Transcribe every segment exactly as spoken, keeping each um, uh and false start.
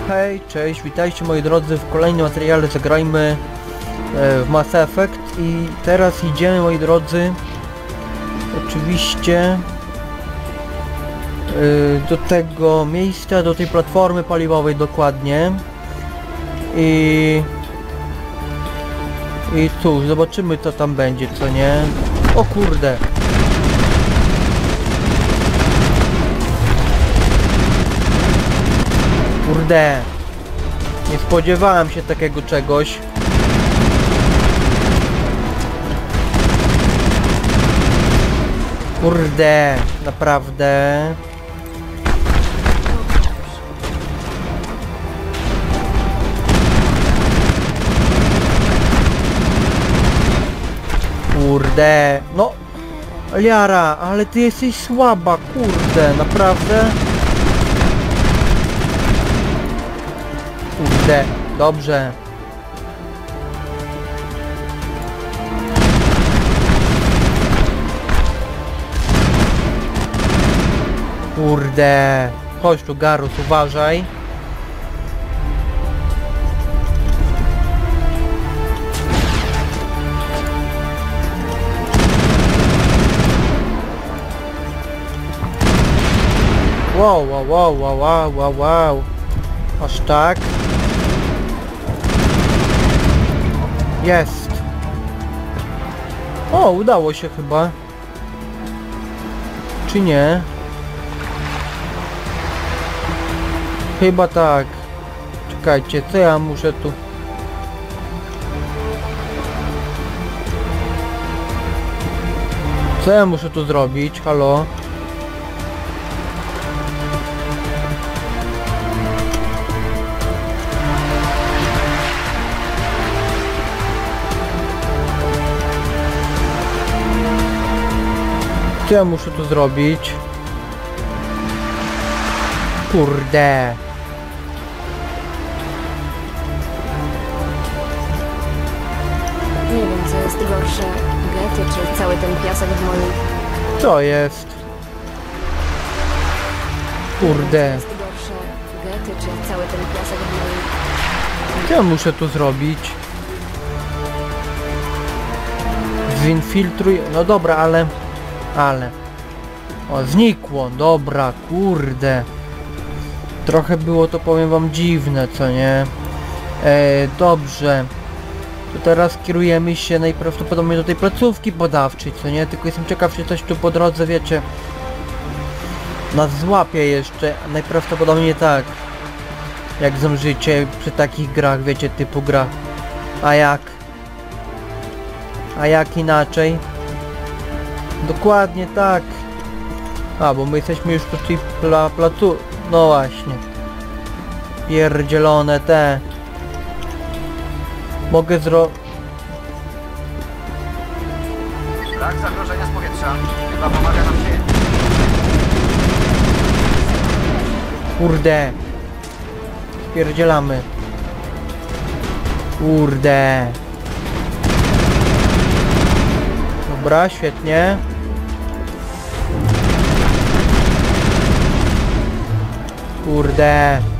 hej, cześć, witajcie moi drodzy w kolejnym materiale Zagrajmy w Mass Effect i teraz idziemy, moi drodzy, oczywiście do tego miejsca, do tej platformy paliwowej dokładnie i i cóż, zobaczymy co tam będzie, co nie? O kurde! Kurde! Nie spodziewałem się takiego czegoś. Kurde! Naprawdę! Kurde! No! Liara, ale ty jesteś słaba, kurde, naprawdę? Kurde, dobrze. Kurde. Chodź tu, Garus, uważaj. Wow, wow, wow, wow, wow, wow, wow. Aż tak. Jest. O, udało się chyba. Czy nie? Chyba tak. Czekajcie, co ja muszę tu... Co ja muszę tu zrobić? Halo? Co ja muszę tu zrobić? Kurde. Nie wiem, co jest gorsze, gety czy cały ten piasek w moim... Co jest? Kurde. Jest gorsze, gety czy cały ten piasek w moim... Co ja muszę tu zrobić? Zinfiltruj... No dobra, ale... Ale... O, znikło, dobra, kurde. Trochę było to, powiem wam, dziwne, co nie? E, dobrze. To teraz kierujemy się najprawdopodobniej do tej placówki badawczej, co nie? Tylko jestem ciekaw, czy coś tu po drodze, wiecie, nas złapie jeszcze. Najprawdopodobniej tak. Jak znam życie przy takich grach, wiecie, typu gra. A jak? A jak inaczej? Dokładnie tak. A, bo my jesteśmy już przy tej pla placu... No właśnie. Pierdzielone te. Mogę zro... Brak zagrożenia z powietrza. Chyba pomaga nam się. Kurde. Spierdzielamy. Kurde. Dobra, świetnie. Kurde.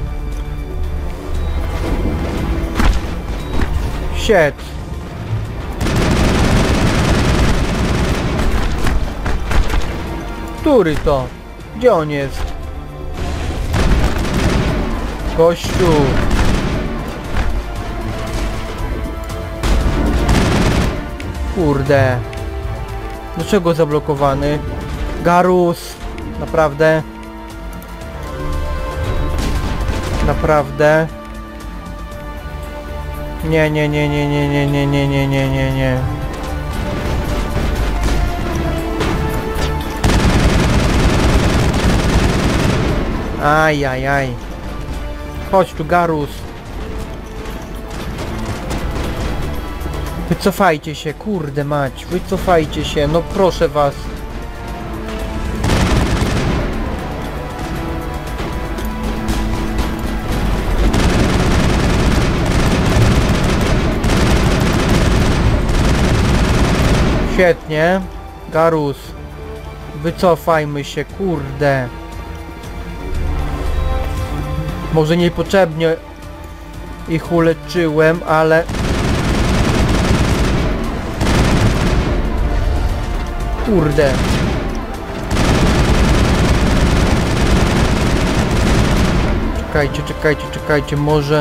Shit. Który to? Gdzie on jest? Gościu. Kurde. Dlaczego zablokowany? Garus. Naprawdę. Naprawdę. Nie, nie, nie, nie, nie, nie, nie, nie, nie, nie, nie, nie. Aj, aj, aj. Chodź tu, Garus. Wycofajcie się, kurde mać. Wycofajcie się, no proszę was. Świetnie. Garus. Wycofajmy się, kurde. Może niepotrzebnie ich uleczyłem, ale... Kurde. Czekajcie, czekajcie, czekajcie, może...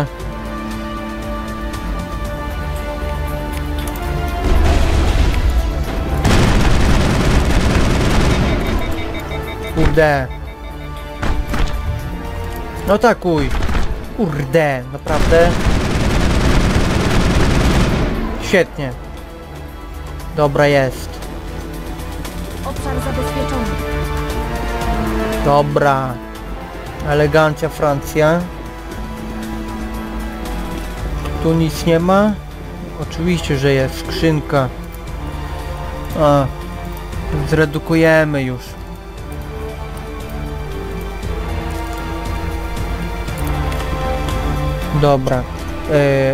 Kurde. No atakuj. Kurde, naprawdę. Świetnie. Dobra jest. Obszar zabezpieczony. Dobra. Elegancja Francja. Tu nic nie ma? Oczywiście, że jest skrzynka. A. Zredukujemy już. Dobra. Yy.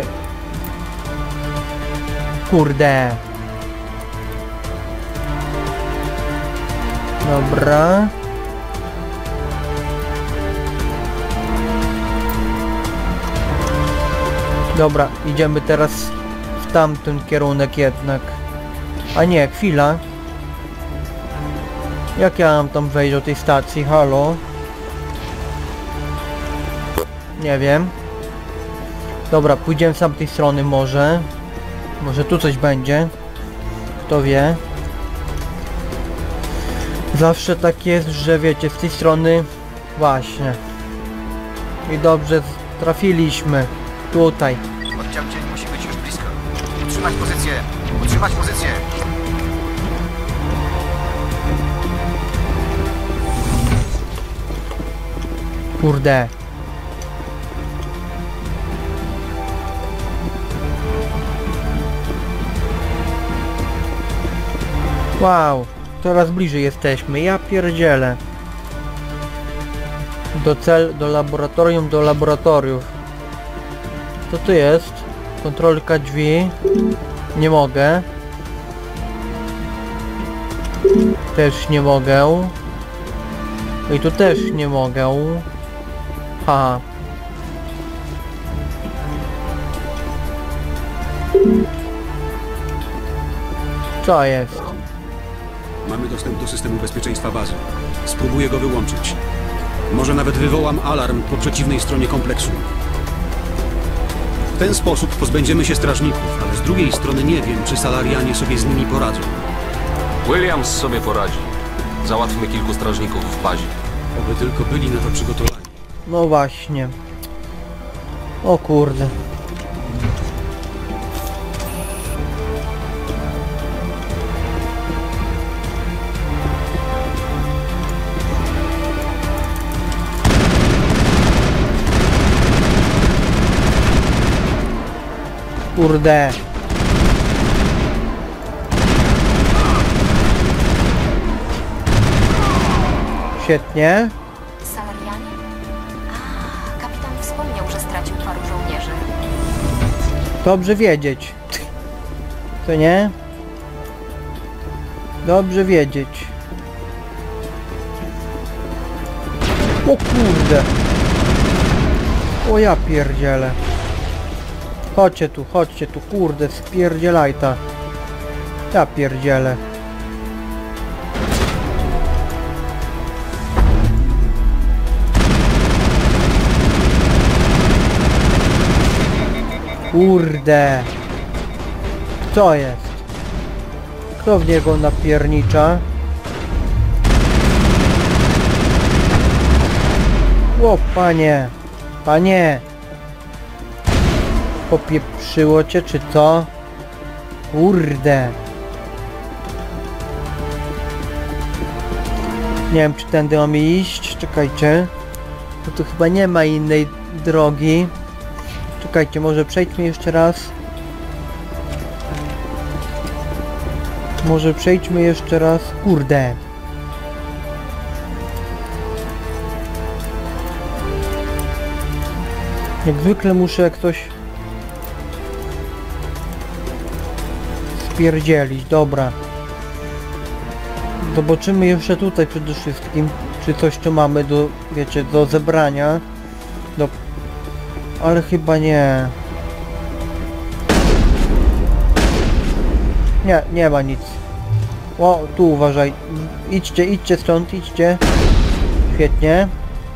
Kurde. Dobra. Dobra, idziemy teraz w tamten kierunek jednak. A nie, chwila. Jak ja mam tam wejść do tej stacji? Halo? Nie wiem. Dobra, pójdziemy z tamtej strony może. Może tu coś będzie. Kto wie. Zawsze tak jest, że wiecie, z tej strony... Właśnie. I dobrze trafiliśmy. Tutaj. Oddział dzień musi być już blisko. Utrzymać pozycję! Utrzymać pozycję! Kurde. Wow, coraz bliżej jesteśmy, ja pierdzielę. Do cel, do laboratorium, do laboratoriów. Co to jest? Kontrolka drzwi. Nie mogę. Też nie mogę. I tu też nie mogę. Ha. Co jest? Mamy dostęp do systemu bezpieczeństwa bazy. Spróbuję go wyłączyć. Może nawet wywołam alarm po przeciwnej stronie kompleksu. W ten sposób pozbędziemy się strażników, ale z drugiej strony nie wiem, czy Salarianie sobie z nimi poradzą. Williams sobie poradzi. Załatwmy kilku strażników w bazie. Oby tylko byli na to przygotowani. No właśnie. O kurde. Kurde. Świetnie. Salarianie? A, kapitan wspomniał, że stracił paru żołnierzy. Dobrze wiedzieć. To nie? Dobrze wiedzieć. O kurde. O ja pierdzielę. Chodźcie tu, chodźcie tu, kurde, spierdzielajta. Ja pierdzielę. Kurde. Co jest? Kto w niego napiernicza? O, panie. Panie. Popieprzyło cię, czy co? Kurde. Nie wiem, czy tędy mamy iść. Czekajcie. Bo tu chyba nie ma innej drogi. Czekajcie, może przejdźmy jeszcze raz. Może przejdźmy jeszcze raz. Kurde. Jak zwykle muszę jak coś spierdzielić. Dobra. Zobaczymy jeszcze tutaj przede wszystkim, czy coś tu mamy do, wiecie, do zebrania. No, ale chyba nie. Nie, nie ma nic. O, tu uważaj. Idźcie, idźcie stąd, idźcie. Świetnie.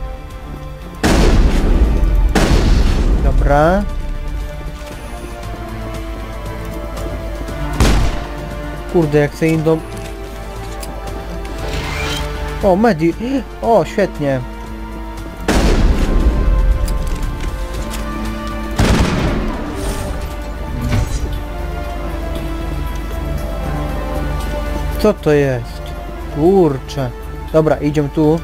Dobra. Kurde, jak se idą... O, medi... O, świetnie. Co to jest? Kurczę. Dobra, idziemy tu.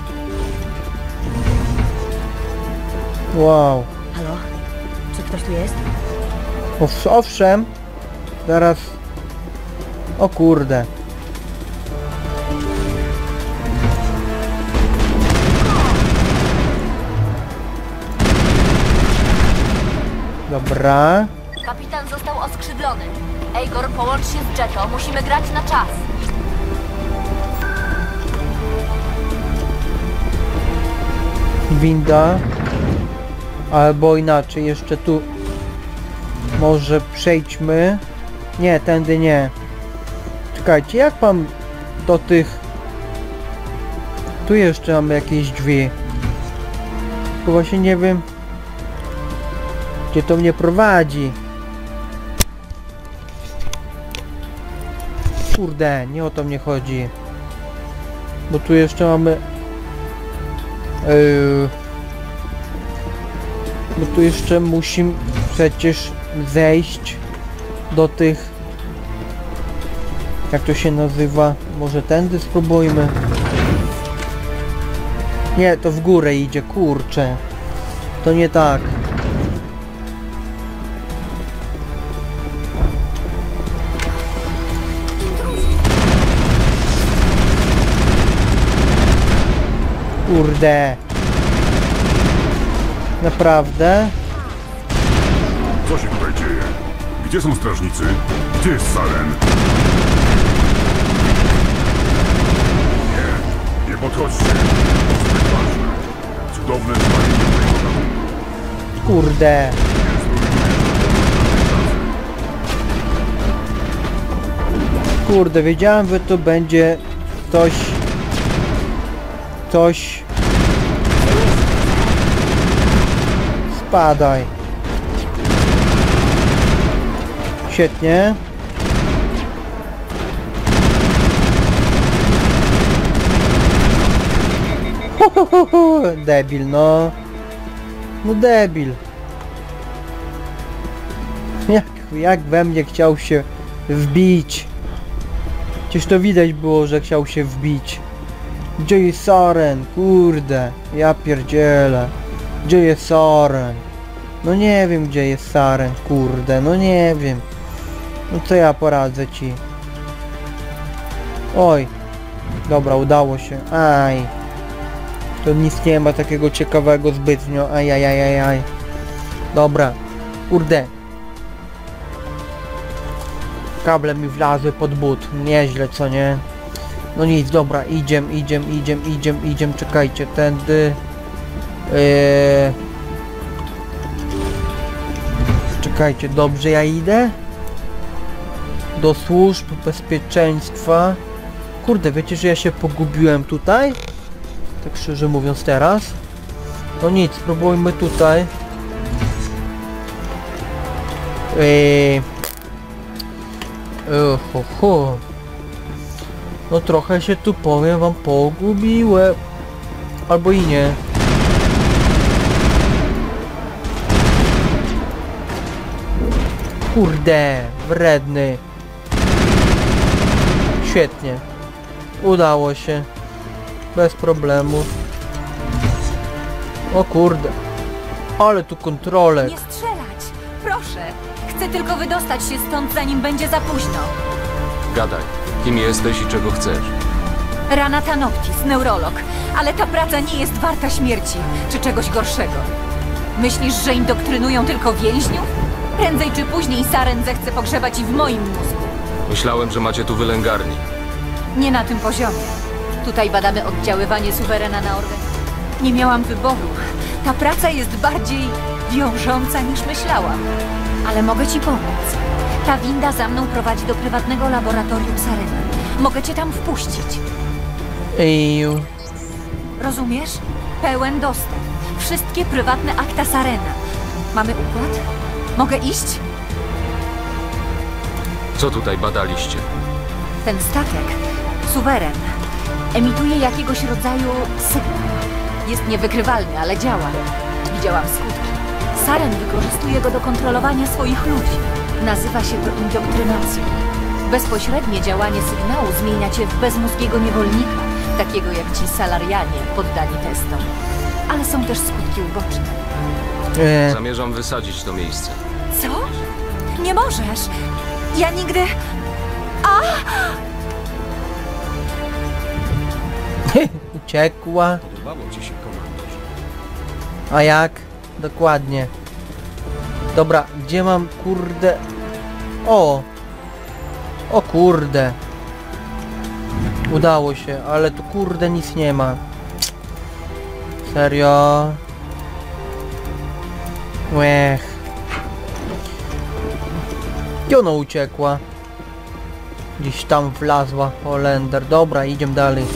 Wow. Halo? Czy ktoś tu jest? Ows- Owszem. Zaraz. O kurde. Dobra. Kapitan został oskrzydlony. Eigor, połącz się z Jetto. Musimy grać na czas. Winda. Albo inaczej, jeszcze tu. Może przejdźmy. Nie, tędy nie. Czekajcie, jak mam do tych... Tu jeszcze mamy jakieś drzwi. Tylko właśnie nie wiem, gdzie to mnie prowadzi. Kurde, nie o to mnie chodzi. Bo tu jeszcze mamy... Yy... Bo tu jeszcze musimy przecież zejść do tych... Jak to się nazywa? Może tędy spróbujmy? Nie, to w górę idzie, kurczę. To nie tak. Kurde. Naprawdę? Co się tutaj dzieje? Gdzie są strażnicy? Gdzie jest Saren? Nie, nie podchodźcie. To zbyt ważne. Cudowne zbawienie mojego gatunku. Kurde. Kurde, wiedziałem, że to będzie coś... Coś... Spadaj. Świetnie. Ho, ho, ho, ho. Debil, no. No debil. Jak, jak we mnie chciał się wbić. Przecież to widać było, że chciał się wbić. Gdzie jest Saren? Kurde. Ja pierdzielę. Gdzie jest Saren? No nie wiem, gdzie jest Saren. Kurde, no nie wiem. No co ja poradzę ci? Oj. Dobra, udało się. Aj. To nic nie ma takiego ciekawego zbytnio. Aj, aj, aj, aj, aj. Dobra. Kurde. Kable mi wlazły pod but. Nieźle, co nie? No nic, dobra. Idziem, idziem, idziem, idziem, idziem. Czekajcie, tędy. Eee... Czekajcie, dobrze ja idę? Do służb bezpieczeństwa. Kurde, wiecie, że ja się pogubiłem tutaj? Tak szczerze mówiąc teraz. No nic, spróbujmy tutaj. Eee... Eee, ho, ho. No trochę się tu, powiem wam, pogubiłem. Albo i nie. Kurde, wredny. Świetnie. Udało się. Bez problemu. O kurde. Ale tu kontrolek. Nie strzelać! Proszę! Chcę tylko wydostać się stąd, zanim będzie za późno. Gadaj. Kim jesteś i czego chcesz? Ranata Noctis, neurolog. Ale ta praca nie jest warta śmierci, czy czegoś gorszego. Myślisz, że indoktrynują tylko więźniów? Prędzej czy później Saren zechce pogrzebać i w moim mózgu. Myślałem, że macie tu wylęgarni. Nie na tym poziomie. Tutaj badamy oddziaływanie suwerena na organ. Nie miałam wyboru. Ta praca jest bardziej wiążąca niż myślałam. Ale mogę ci pomóc. Ta winda za mną prowadzi do prywatnego laboratorium Sareny. Mogę cię tam wpuścić. Ej, Rozumiesz? Pełen dostęp. Wszystkie prywatne akta Sarena. Mamy układ? Mogę iść? Co tutaj badaliście? Ten statek, suweren, emituje jakiegoś rodzaju sygnał. Jest niewykrywalny, ale działa. Widziałam skutki. Saren wykorzystuje go do kontrolowania swoich ludzi. Nazywa się to indoktrynacją. Bezpośrednie działanie sygnału zmienia cię w bezmózgiego niewolnika, takiego jak ci salarianie poddani testom. Ale są też skutki uboczne. e, Zamierzam wysadzić to miejsce. Co? Nie możesz! Ja nigdy... uciekła. Podobało ci się, komandorze. A jak? Dokładnie. Dobra, gdzie mam kurde... O! O kurde. Udało się, ale tu kurde nic nie ma. Serio? Łech. I ona uciekła. Gdzieś tam wlazła Holender. Dobra, idziemy dalej.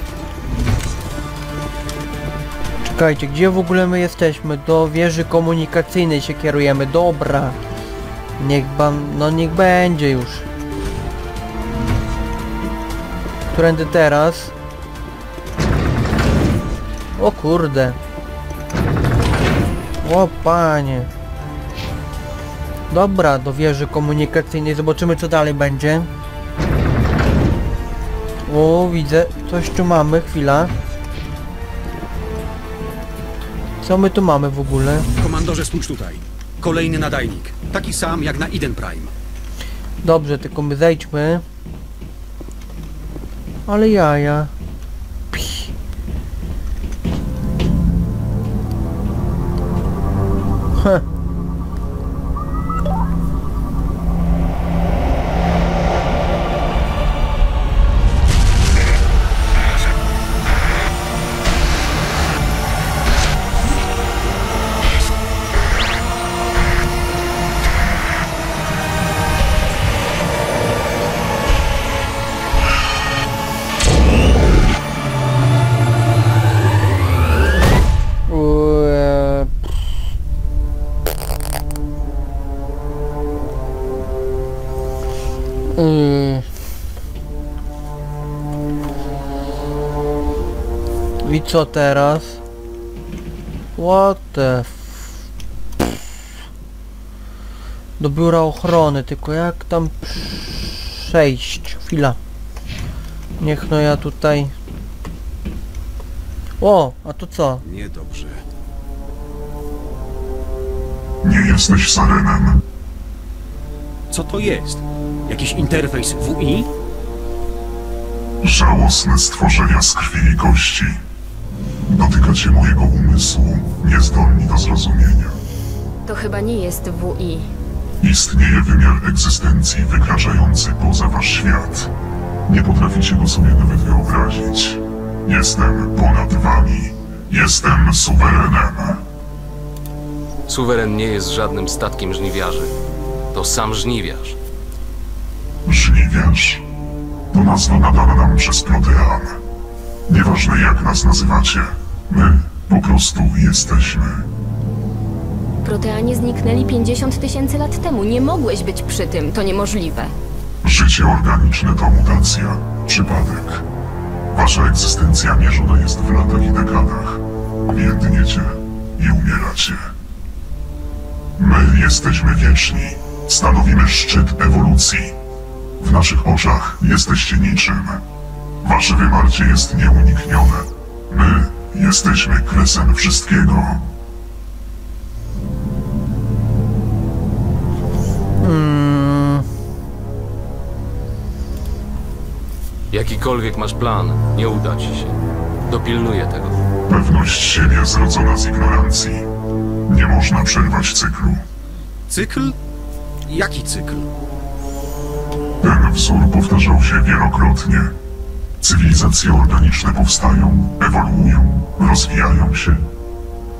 Czekajcie, gdzie w ogóle my jesteśmy? Do wieży komunikacyjnej się kierujemy. Dobra. Niech ban... No niech będzie już. Którędy teraz? O kurde. O panie. Dobra, do wieży komunikacyjnej. Zobaczymy co dalej będzie. O, widzę. Coś tu mamy. Chwila. Co my tu mamy w ogóle? Komandorze, spójrz tutaj. Kolejny nadajnik. Taki sam jak na Eden Prime. Dobrze, tylko my zejdźmy. Ale jaja. Pii. Heh. Eee, Yy. I co teraz? What the f... Do biura ochrony, tylko jak tam przejść? Chwila. Niech no ja tutaj... O, a to co? Niedobrze. Nie jesteś Sarenem. Co to jest? Jakiś interfejs W I? Żałosne stworzenia z krwi i kości. Dotykacie mojego umysłu, niezdolni do zrozumienia. To chyba nie jest W I. Istnieje wymiar egzystencji wykraczający poza wasz świat. Nie potraficie go sobie nawet wyobrazić. Jestem ponad wami. Jestem suwerenem. Suweren nie jest żadnym statkiem żniwiarzy. To sam żniwiarz. Żniwiarz? To nazwa nadana nam przez Protean. Nieważne jak nas nazywacie, my po prostu jesteśmy. Proteanie zniknęli pięćdziesiąt tysięcy lat temu. Nie mogłeś być przy tym. To niemożliwe. Życie organiczne to mutacja, przypadek. Wasza egzystencja mierzona jest w latach i dekadach. Międniecie i umieracie. My jesteśmy wieczni. Stanowimy szczyt ewolucji. W naszych oczach jesteście niczym. Wasze wymarcie jest nieuniknione. My jesteśmy kresem wszystkiego. Hmm. Jakikolwiek masz plan, nie uda ci się. Dopilnuję tego. Pewność siebie zrodzona z ignorancji. Nie można przerwać cyklu. Cykl? Jaki cykl? Ten wzór powtarzał się wielokrotnie. Cywilizacje organiczne powstają, ewoluują, rozwijają się.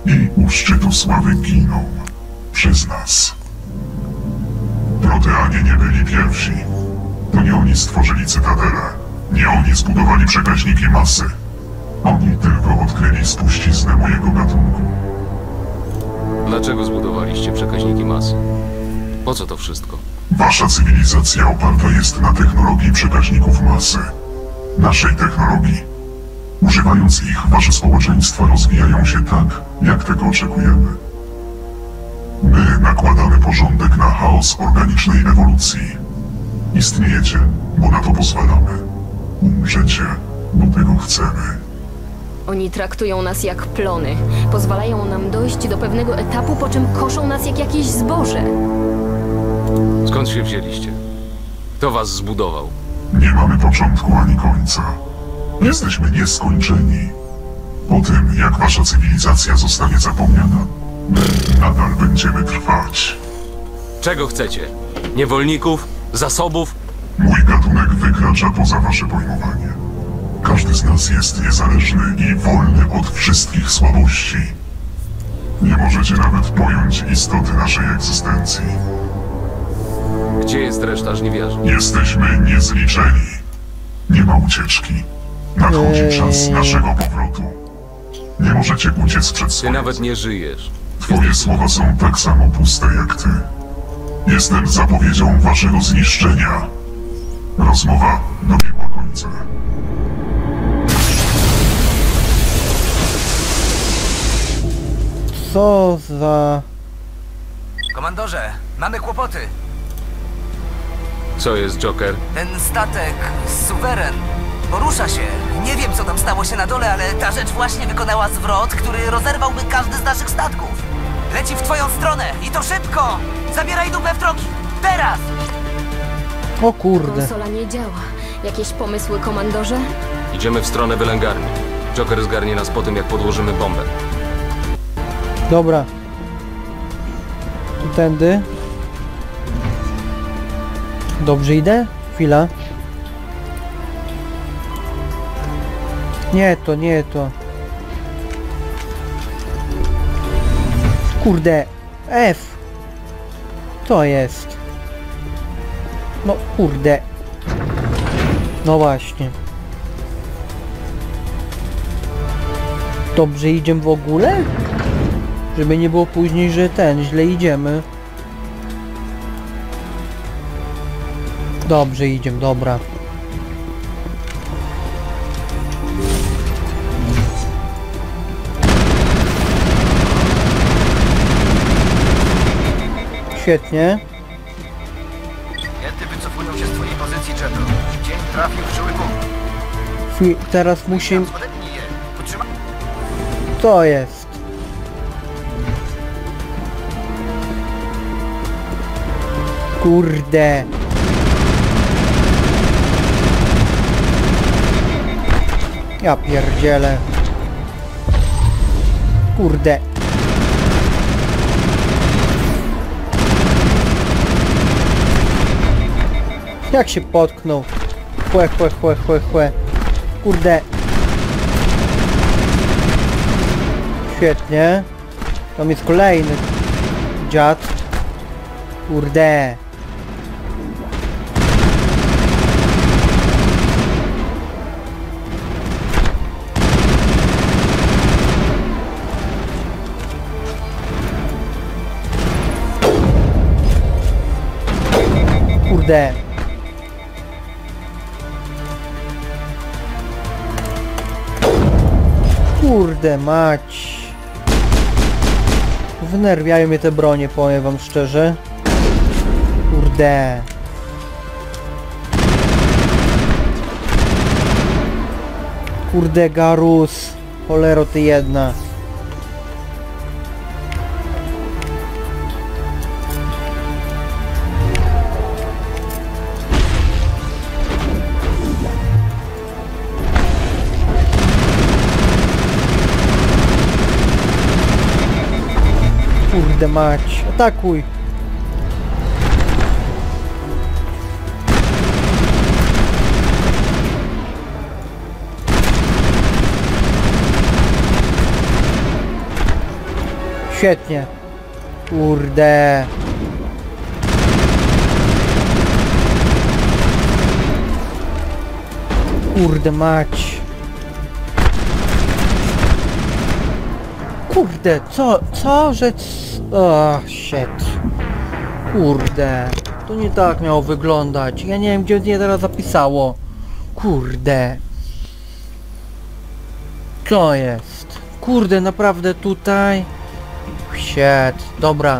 i u szczytu sławy giną przez nas. Proteanie nie byli pierwsi. To nie oni stworzyli Cytadelę. Nie oni zbudowali przekaźniki masy. Oni tylko odkryli spuściznę mojego gatunku. Dlaczego zbudowaliście przekaźniki masy? Po co to wszystko? Wasza cywilizacja oparta jest na technologii przekaźników masy. Naszej technologii. Używając ich, wasze społeczeństwa rozwijają się tak, jak tego oczekujemy. My nakładamy porządek na chaos organicznej ewolucji. Istniejecie, bo na to pozwalamy. Umrzecie, bo tego chcemy. Oni traktują nas jak plony. Pozwalają nam dojść do pewnego etapu, po czym koszą nas jak jakieś zboże. Skąd się wzięliście? Kto was zbudował? Nie mamy początku ani końca. Jesteśmy nieskończeni. Po tym, jak wasza cywilizacja zostanie zapomniana, my nadal będziemy trwać. Czego chcecie? Niewolników? Zasobów? Mój gatunek wykracza poza wasze pojmowanie. Każdy z nas jest niezależny i wolny od wszystkich słabości. Nie możecie nawet pojąć istoty naszej egzystencji. Gdzie jest reszta żniwiarzy? Jesteśmy niezliczeni. Nie ma ucieczki. Nadchodzi Eee. czas naszego powrotu. Nie możecie uciec przed Ty swoim. nawet nie żyjesz. Twoje słowa są tak samo puste jak ty. Jestem zapowiedzią waszego zniszczenia. Rozmowa dobiegła końca. Co za... Komandorze, mamy kłopoty. Co jest, Joker? Ten statek, suweren, porusza się. Nie wiem, co tam stało się na dole, ale ta rzecz właśnie wykonała zwrot, który rozerwałby każdy z naszych statków. Leci w twoją stronę i to szybko! Zabieraj dupę w troki! Teraz! O kurde. Konsola nie działa. Jakieś pomysły, komandorze? Idziemy w stronę wylęgarni. Joker zgarnie nas po tym, jak podłożymy bombę. Dobra. Tu tędy. Dobrze idę? Chwila. Nie to, nie to. Kurde. F. To jest. No kurde. No właśnie. Dobrze idziemy w ogóle? Żeby nie było później, że ten, źle idziemy. Dobrze idziemy, dobra. Świetnie. Jety wycofują się z twojej pozycji, Jeto. Cień trafił w żyły punkt. Chwi- teraz musimy... Odepnij je. Utrzymaj... To jest. Kurde. Ja pierdzielę. Kurde. Jak się potknął. Chłe, chłe, chłe, chłe, chłe. Kurde. Świetnie. Tam jest kolejny dziad. Kurde. Kurde. Kurde mać. Wnerwiają mnie te bronie, powiem wam szczerze. Kurde. Kurde Garus. Cholero ty jedna. Kurde mać. Atakuj. Świetnie. Kurde. Kurde mać. Kurde, co, co, że... Oh, shit. Kurde. To nie tak miało wyglądać. Ja nie wiem, gdzie mnie teraz zapisało. Kurde. Co jest? Kurde, naprawdę tutaj? Shit. Dobra.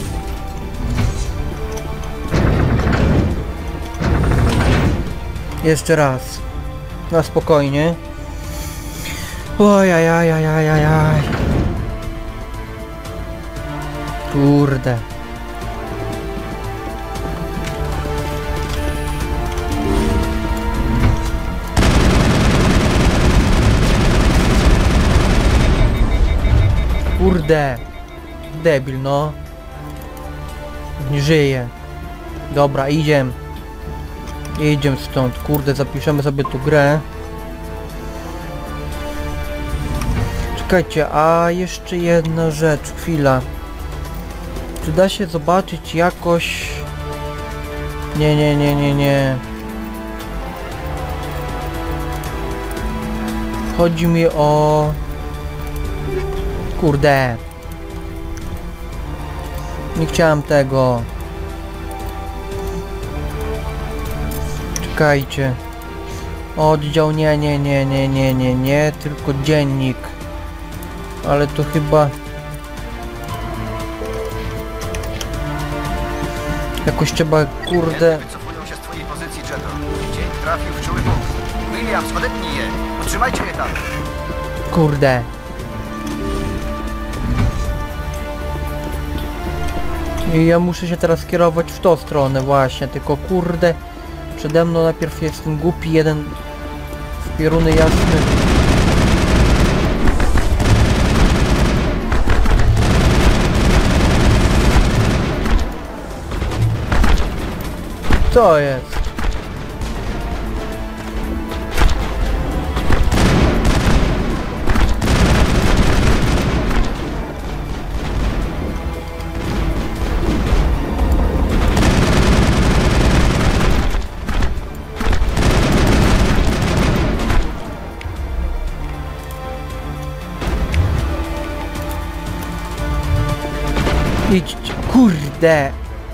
Jeszcze raz. Na spokojnie. Ojajajajajajaj. Kurde. Kurde. Debil, no. Nie żyje. Dobra, idziemy. Idziemy stąd. Kurde, zapiszemy sobie tu grę. Czekajcie, a jeszcze jedna rzecz. Chwila. Czy da się zobaczyć jakoś... Nie, nie, nie, nie, nie. Chodzi mi o... Kurde. Nie chciałem tego. Czekajcie. Oddział nie, nie, nie, nie, nie, nie, nie, tylko dziennik. Ale to chyba... Jakoś trzeba, kurde... Wycofują się z twojej pozycji, Jeto. Dzień trafił w czuły punkt. Williams, odetnij je. Utrzymajcie je tam. Kurde. I ja muszę się teraz kierować w tą stronę właśnie, tylko kurde... Przede mną najpierw jest ten głupi jeden... Pieruny jasny. Co jest? Idź, kurde!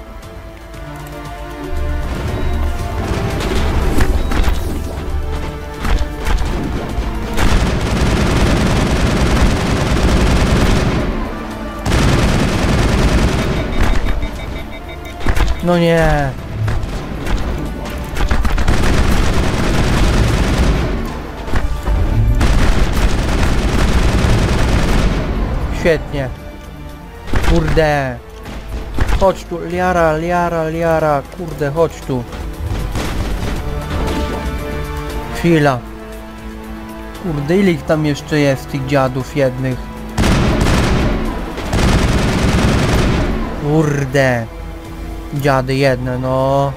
No nie. Świetnie. Kurde. Chodź tu, liara, liara, liara. Kurde, chodź tu. Chwila. Kurde, ile ich tam jeszcze jest, tych dziadów jednych? Kurde. Dziady jedne, no.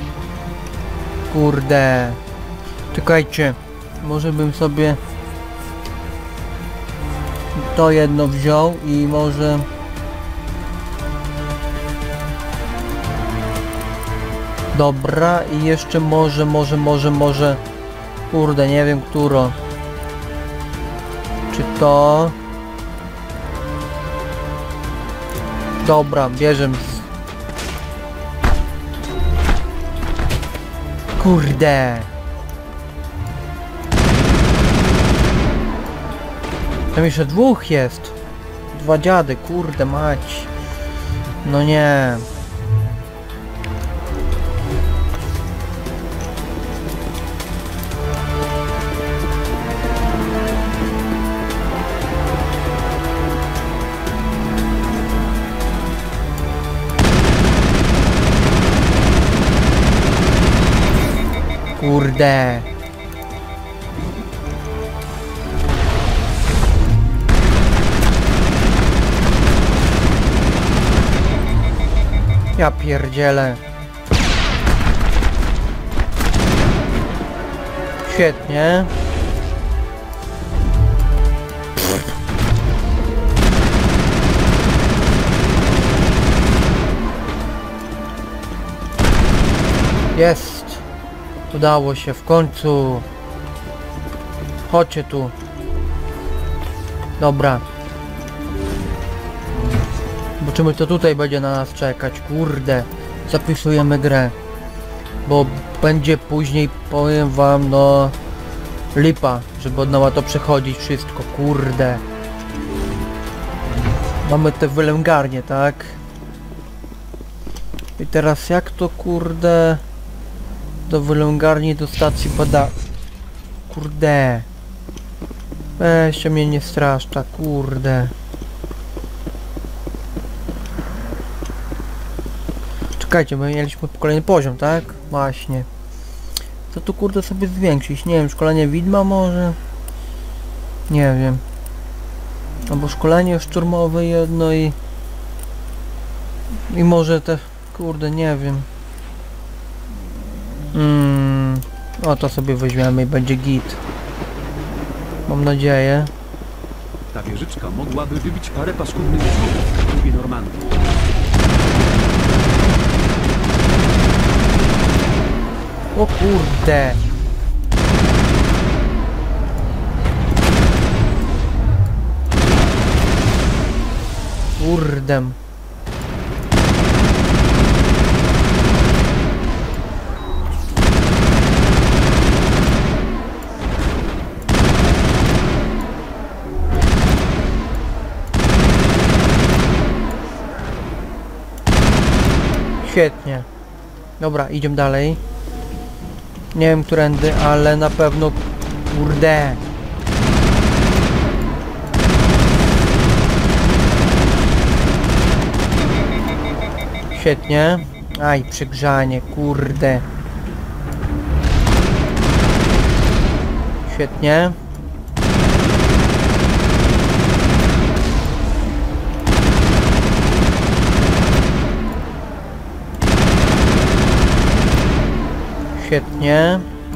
Kurde. Czekajcie. Może bym sobie to jedno wziął i może... Dobra, i jeszcze może, może, może, może... Kurde, nie wiem, któro. Czy to... Dobra, bierzemy. Kurde. Tam jeszcze dwóch jest. Dwa dziady, kurde mać. No nie. Kurde. Ja pierdzielę. Świetnie. Jest! Udało się w końcu! Chodźcie tu! Dobra. Zobaczymy, co tutaj będzie na nas czekać. Kurde. Zapisujemy grę. Bo będzie później, powiem wam, no... lipa, żeby od nowa to przechodzić wszystko. Kurde. Mamy te wylęgarnie, tak? I teraz jak to, kurde... do wylęgarni, do stacji pada... Kurde. Weźcie mnie nie straszcza, kurde. Czekajcie, my mieliśmy kolejny poziom, tak? Właśnie. Co tu, kurde, sobie zwiększyć? Nie wiem, szkolenie widma może? Nie wiem. Albo szkolenie szturmowe jedno i... I może te... Kurde, nie wiem. Hmm. O, to sobie weźmiemy i będzie git. Mam nadzieję. Ta wieżyczka mogłaby wybić parę paskudnych dziur w klubie Normandii. O kurde. Kurdem. Świetnie. Dobra, idziemy dalej. Nie wiem którędy, ale na pewno... Kurde. Świetnie. Aj, przegrzanie, kurde. Świetnie. Świetnie.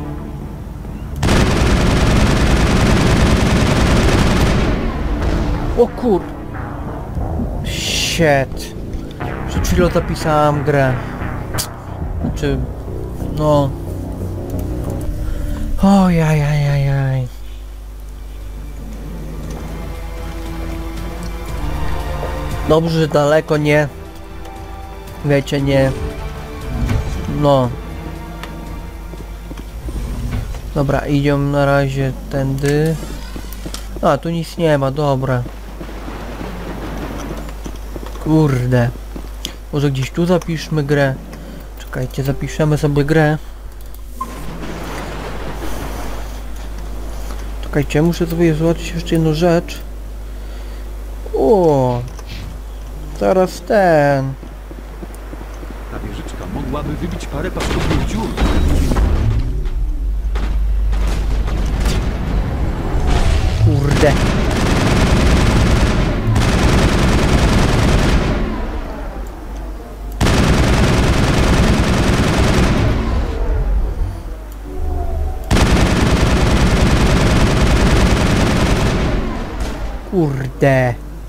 O kur... Shit. Przed chwilą zapisałam grę. Znaczy... No... Ojajajajaj. Dobrze, że daleko nie... Wiecie, nie... No... Dobra, idziemy na razie tędy. A, tu nic nie ma, dobra. Kurde. Może gdzieś tu zapiszmy grę. Czekajcie, zapiszemy sobie grę. Czekajcie, muszę sobie zobaczyć jeszcze jedną rzecz. O, zaraz ten. Ta wieżyczka mogłaby wybić parę paskudnych dziur. Kurde. Kurde.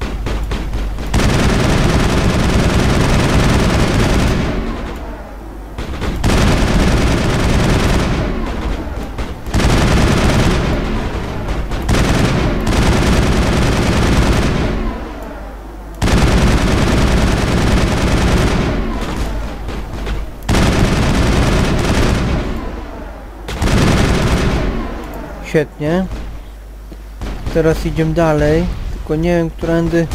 Świetnie. Teraz idziemy dalej, tylko nie wiem którędy.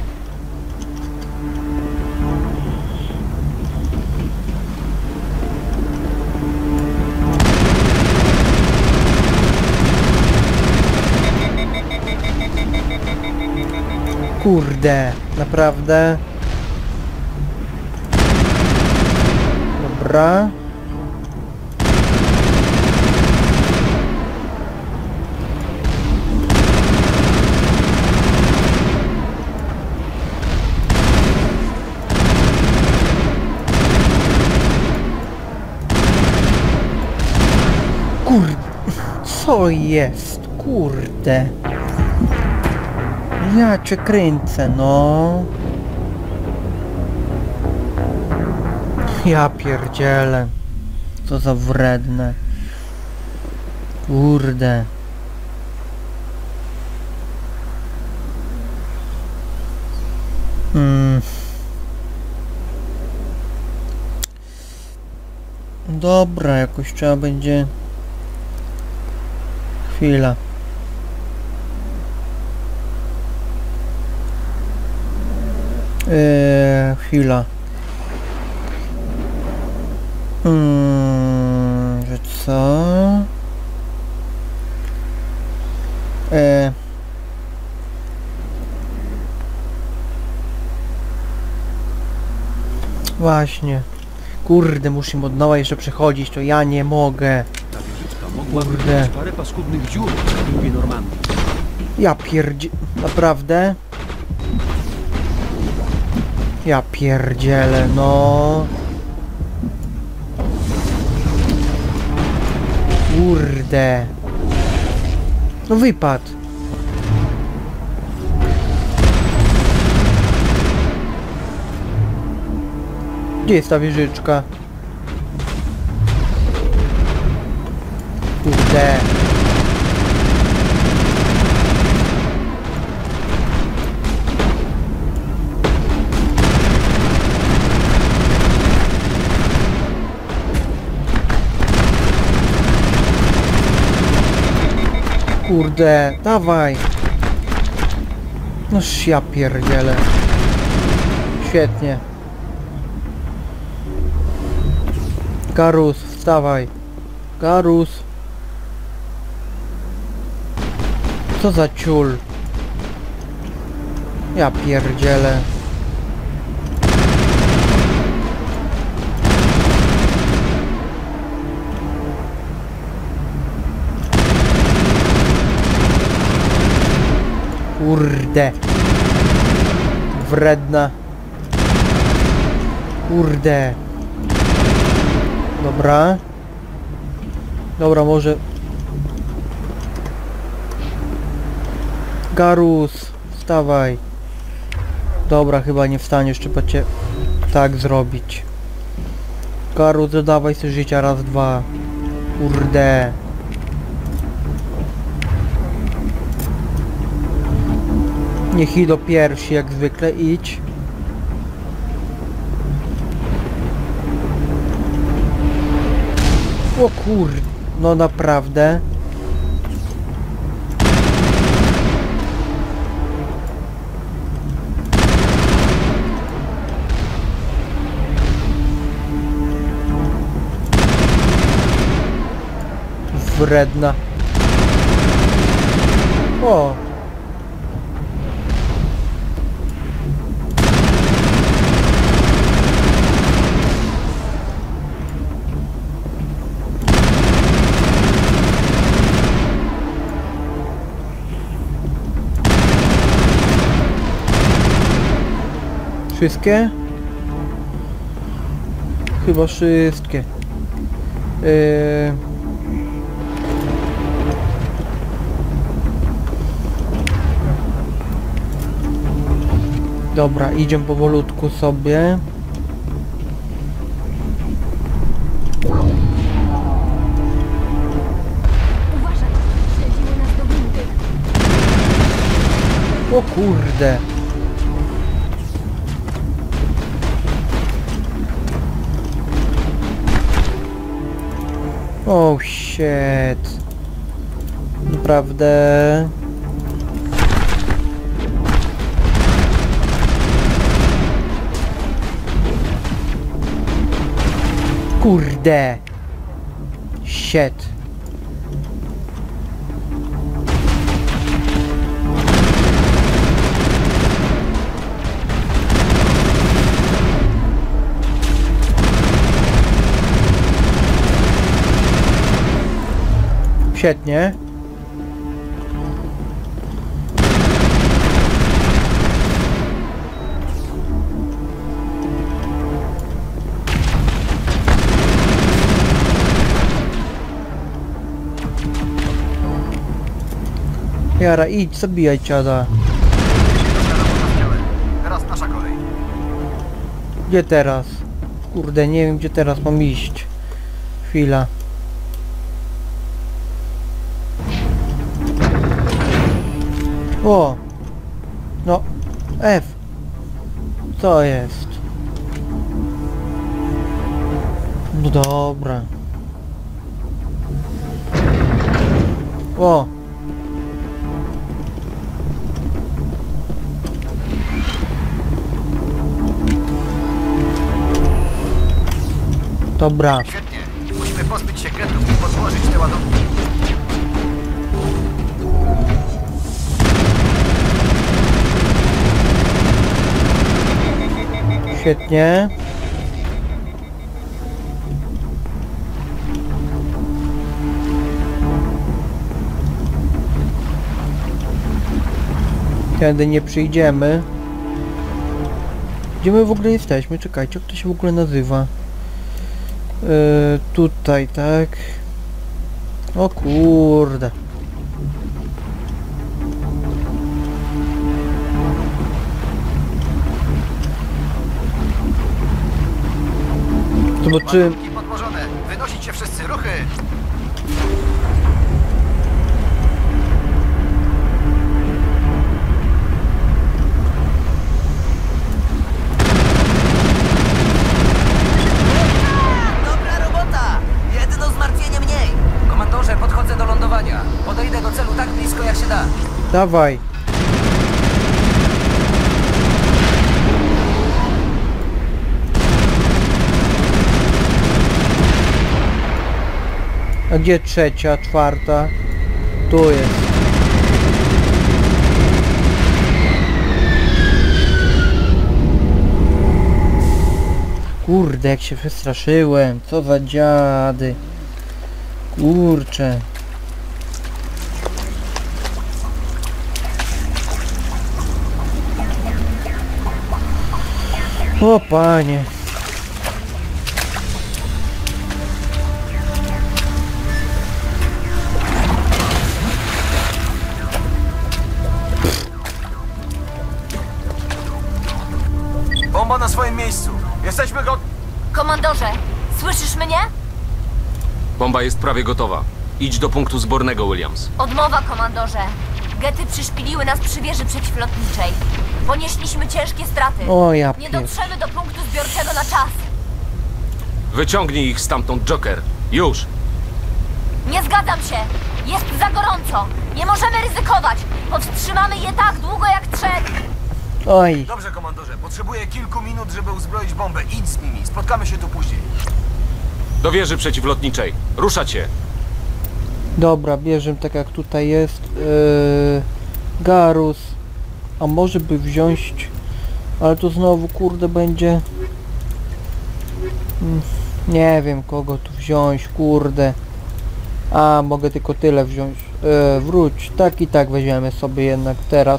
Kurde, naprawdę. Dobra. Kurde, co jest? Kurde. Ja cię kręcę, no. Ja pierdzielę. Co za wredne. Kurde. Hmm. Dobra, jakoś trzeba będzie... Chwila. Eee, chwila. Hmm, że co? Eee. Właśnie. Kurde, muszę im od nowa jeszcze przechodzić, to ja nie mogę. Ta wieżyczka mogła Kurde. wybrać parę paskudnych dziur w klubie Normandii. Ja pierdzie... Naprawdę? Ja pierdzielę, no. Kurde. No wypadł. Gdzie jest ta wieżyczka? Kurde. Kurde, dawaj. Noż ja pierdzielę. Świetnie. Garus, wstawaj. Garus. Co za ciul. Ja pierdzielę. Kurde. Wredna. Kurde. Dobra. Dobra, może... Garus, wstawaj. Dobra, chyba nie wstaniesz, trzeba cię tak zrobić. Garus, dodawaj sobie życia, raz, dwa. Kurde. Niech idą pierwsi, jak zwykle, idź. O kur... No naprawdę. Wredna. O! Wszystkie? Chyba wszystkie. Yy... Dobra, idziemy powolutku sobie. Uważaj, śledziły nas do windy. O kurde. Oh shit. Naprawdę. Kurde. Shit. Świetnie. Jara, idź, zabijaj ciada. Teraz nasza kolej. Gdzie teraz? Kurde, nie wiem gdzie teraz mam iść. Chwila. O! No, F. Co jest? No dobra. O! Dobra. Świetnie. Musimy pozbyć się getów i podłożyć te ładunki. Świetnie. Kiedy nie przyjdziemy. Gdzie my w ogóle jesteśmy? Czekajcie, jak to się w ogóle nazywa? Yy, tutaj, tak? O kurde. Zobaczymy. Ładunki podłożone. Wynosić się wszyscy. Ruchy. Dobra robota! Jedno zmartwienie mniej. Komandorze, podchodzę do lądowania. Podejdę do celu tak blisko jak się da. Dawaj. A gdzie trzecia, czwarta? Tu jest. Kurde, jak się wystraszyłem. Co za dziady. Kurczę. O panie. Bomba na swoim miejscu. Jesteśmy go... Komandorze, słyszysz mnie? Bomba jest prawie gotowa. Idź do punktu zbornego, Williams. Odmowa, komandorze. Gety przyszpiliły nas przy wieży przeciwlotniczej. Ponieśliśmy ciężkie straty. O ja Nie pier... dotrzemy do punktu zbiorczego na czas. Wyciągnij ich stamtąd, Joker. Już! Nie zgadzam się. Jest za gorąco. Nie możemy ryzykować. Powstrzymamy je tak długo jak trzeba. Oj. Dobrze, komandorze. Potrzebuję kilku minut, żeby uzbroić bombę. Idź z nimi. Spotkamy się tu później. Do wieży przeciwlotniczej. Ruszać się. Dobra, bierzemy tak jak tutaj jest. Yy, Garus. A może by wziąć... Ale to znowu kurde będzie... Hmm, nie wiem kogo tu wziąć, kurde. A, mogę tylko tyle wziąć. Yy, wróć. Tak i tak weźmiemy sobie jednak teraz.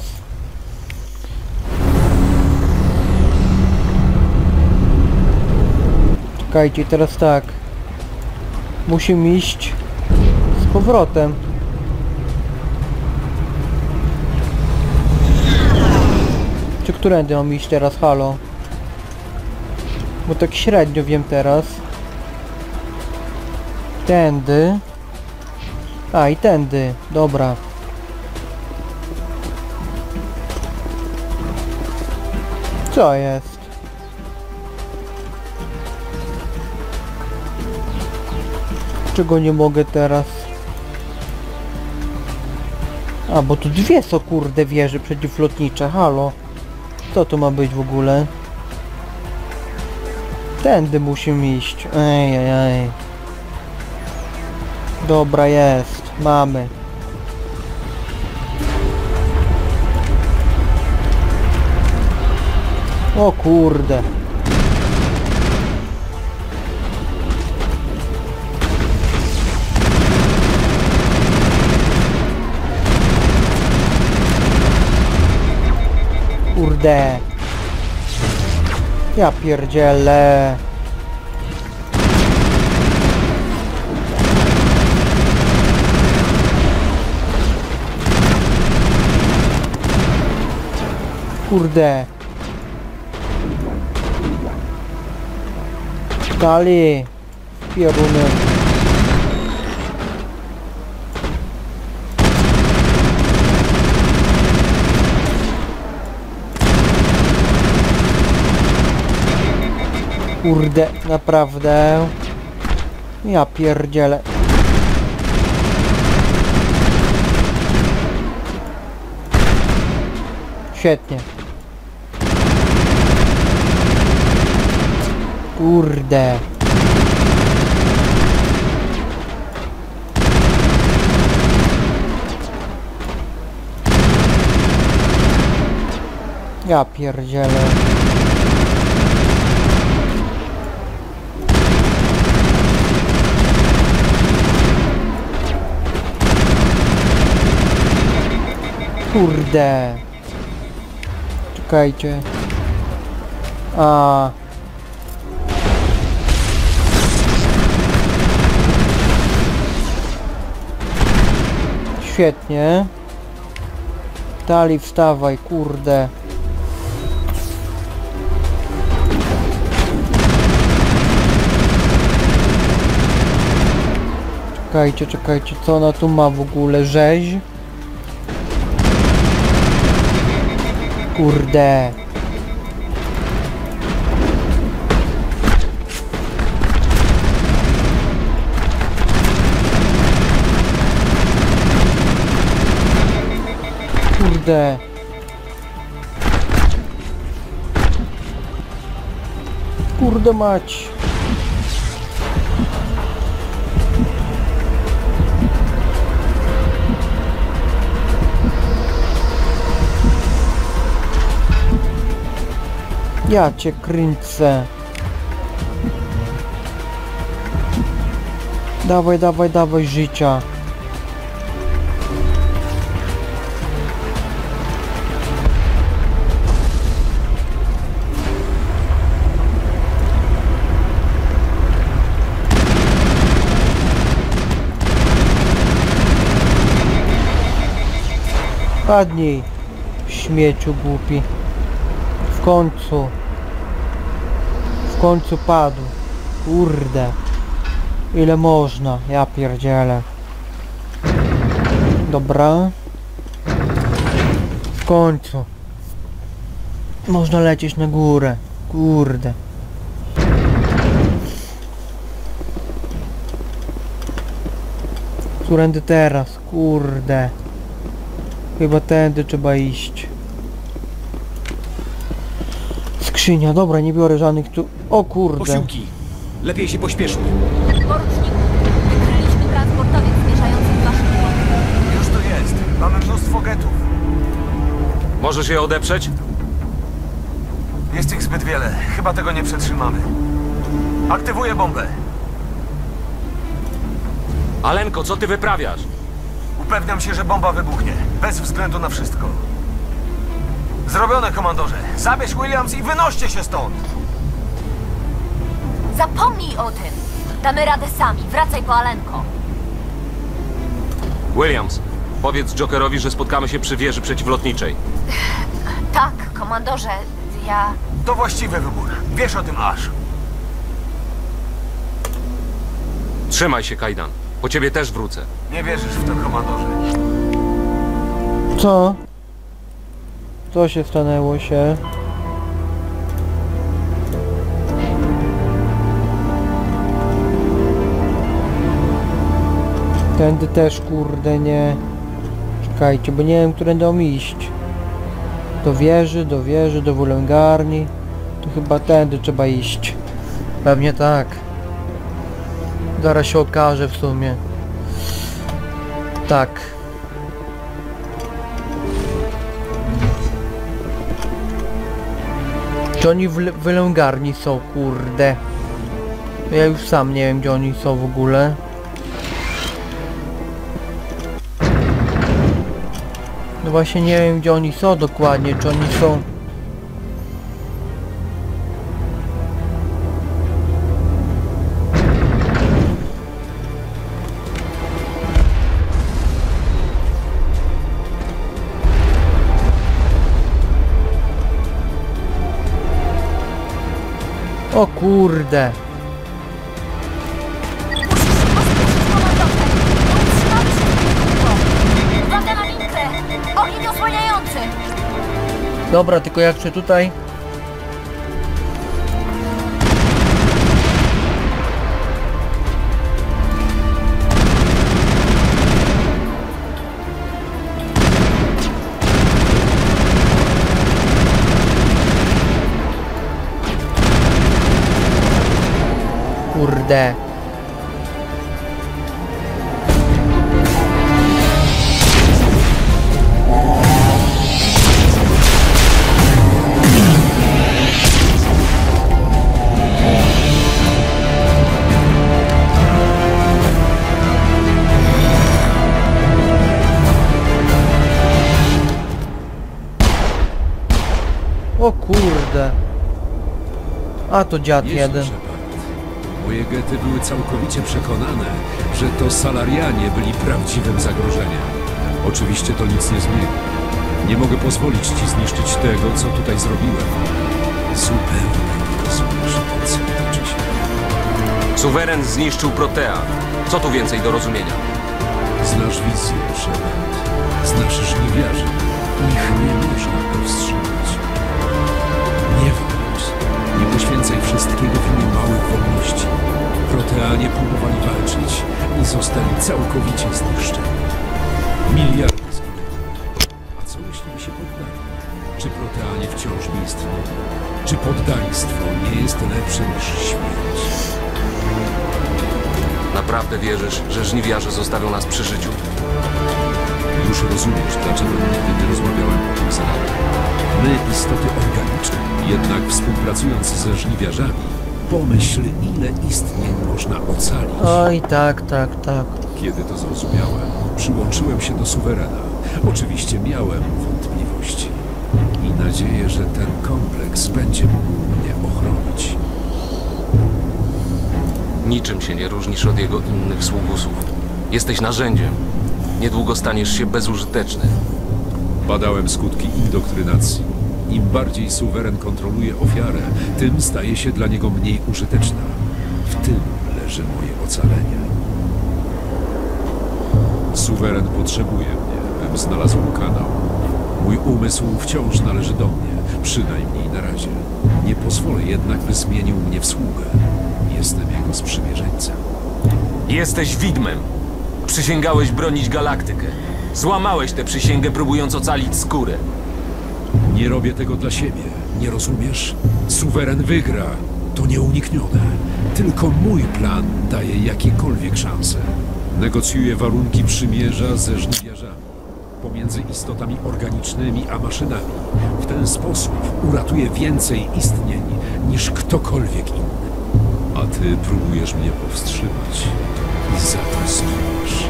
Czekajcie, teraz tak. Musimy iść z powrotem. Czy którędy mam iść teraz? Halo? Bo tak średnio wiem teraz. Tędy. A, i tędy. Dobra. Co jest? Czego nie mogę teraz? A, bo tu dwie są kurde wieże przeciwlotnicze. Halo? Co to ma być w ogóle? Tędy musimy iść. Ej, ej, ej. Dobra, jest. Mamy. O kurde. Kurde. Ja pierdzielę. Kurde. Dali. Pieruny. Kurde, naprawdę. Ja pierdzielę. Świetnie. Kurde. Ja pierdzielę. Kurde. Czekajcie. A. Świetnie. Dalej wstawaj, kurde. Czekajcie, czekajcie, co ona tu ma w ogóle? Rzeź? Kurde. Kurde. Kurde mać. Ja cię kręcę. Dawaj, dawaj, dawaj życia. Padnij, śmieciu głupi. W końcu. W końcu padł. Kurde. Ile można? Ja pierdzielę. Dobra. W końcu. Można lecieć na górę. Kurde. Którędy teraz? Kurde. Chyba tędy trzeba iść. Skrzynia, dobra, nie biorę żadnych tu... O kurde. Posiłki. Lepiej się pośpieszmy. Poruczniku, wykryliśmy transportowiec zmierzający w waszym kierunku. Już tu jest. Mamy mnóstwo getów. Możesz je odeprzeć? Jest ich zbyt wiele. Chyba tego nie przetrzymamy. Aktywuję bombę. Alenko, co ty wyprawiasz? Upewniam się, że bomba wybuchnie. Bez względu na wszystko. Zrobione, komandorze. Zabierz Williams i wynoście się stąd! Zapomnij o tym. Damy radę sami. Wracaj po Alenko. Williams, powiedz Jokerowi, że spotkamy się przy wieży przeciwlotniczej. Tak, komandorze. Ja... To właściwy wybór. Wiesz o tym, Ash. Trzymaj się, Kajdan. Po ciebie też wrócę. Nie wierzysz w to, komandorze. Co? Co się stanęło się? Tędy też kurde nie. Czekajcie, bo nie wiem, którędy mam iść. Do wieży, do wieży, do wulęgarni. To chyba tędy trzeba iść. Pewnie tak. Zaraz się okaże w sumie. Tak. Czy oni w wylęgarni są, kurde? Ja już sam nie wiem, gdzie oni są w ogóle. No właśnie nie wiem, gdzie oni są dokładnie, czy oni są... O kurde. Musisz się pospieszyć, komandorze. Nie utrzymamy się długo. Uwaga na winklę. Ogień osłaniający. Dobra, tylko jak się tutaj... Kurde. O kurde. A to dziad Jezu, jeden. Shepard. Moje gety były całkowicie przekonane, że to Salarianie byli prawdziwym zagrożeniem. Oczywiście to nic nie zmieni. Nie mogę pozwolić ci zniszczyć tego, co tutaj zrobiłem. Zupełnie nie rozumiesz, co toczy się. Suweren zniszczył Protea. Co tu więcej do rozumienia? Znasz wizję, Shepard. Znasz żniwiarzy. Ich nie można powstrzymać. Nie walcz. Nie poświęcaj wszystkiego w imię małych wolności. Proteanie próbowali walczyć i zostali całkowicie zniszczeni. Miliardy zginęły. A co jeśli by się poddali? Czy Proteanie wciąż nie istnieją? Czy poddaństwo nie jest lepsze niż śmierć? Naprawdę wierzysz, że żniwiarze zostawią nas przy życiu? Już rozumiesz, dlaczego nigdy nie rozmawiałem o tym z Alarmem. My, istoty organiczne, jednak współpracując ze żniwiarzami, pomyśl, ile istnień można ocalić. Oj, tak, tak, tak. Kiedy to zrozumiałem, przyłączyłem się do Suwerena. Oczywiście miałem wątpliwości i nadzieję, że ten kompleks będzie mógł mnie ochronić. Niczym się nie różnisz od jego innych sługusów. Jesteś narzędziem. Niedługo staniesz się bezużyteczny. Badałem skutki indoktrynacji. Im bardziej suweren kontroluje ofiarę, tym staje się dla niego mniej użyteczna. W tym leży moje ocalenie. Suweren potrzebuje mnie, bym znalazł kanał. Mój umysł wciąż należy do mnie, przynajmniej na razie. Nie pozwolę jednak, by zmienił mnie w sługę. Jestem jego sprzymierzeńcem. Jesteś widmem. Przysięgałeś bronić galaktykę. Złamałeś tę przysięgę, próbując ocalić skórę. Nie robię tego dla siebie, nie rozumiesz? Suweren wygra, to nieuniknione. Tylko mój plan daje jakiekolwiek szanse. Negocjuję warunki przymierza ze żniwiarzami, pomiędzy istotami organicznymi a maszynami. W ten sposób uratuję więcej istnień niż ktokolwiek inny. A ty próbujesz mnie powstrzymać i za to zginiesz.